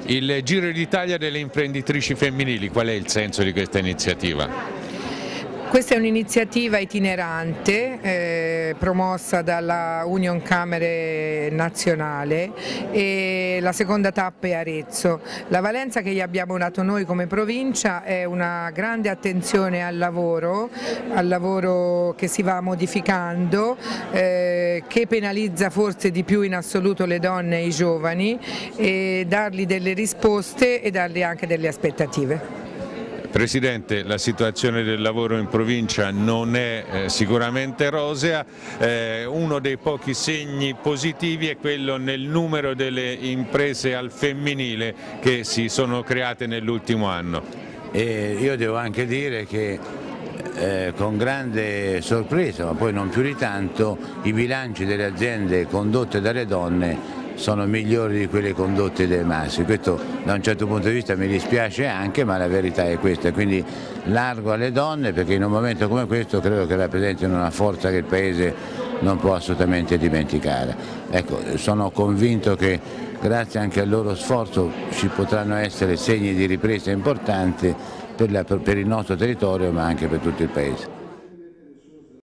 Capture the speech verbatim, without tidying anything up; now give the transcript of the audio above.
Il Giro d'Italia delle imprenditrici femminili, qual è il senso di questa iniziativa? Questa è un'iniziativa itinerante eh, promossa dalla Union Camere Nazionale e la seconda tappa è Arezzo. La valenza che gli abbiamo dato noi come provincia è una grande attenzione al lavoro, al lavoro che si va modificando, eh, che penalizza forse di più in assoluto le donne e i giovani, e dargli delle risposte e dargli anche delle aspettative. Presidente, la situazione del lavoro in provincia non è eh, sicuramente rosea, eh, uno dei pochi segni positivi è quello nel numero delle imprese al femminile che si sono create nell'ultimo anno. E io devo anche dire che eh, con grande sorpresa, ma poi non più di tanto, i bilanci delle aziende condotte dalle donne sono migliori di quelle condotte dai maschi. Questo da un certo punto di vista mi dispiace anche, ma la verità è questa, quindi largo alle donne, perché in un momento come questo credo che rappresentino una forza che il Paese non può assolutamente dimenticare. Ecco, sono convinto che grazie anche al loro sforzo ci potranno essere segni di ripresa importanti per, la, per il nostro territorio, ma anche per tutto il Paese.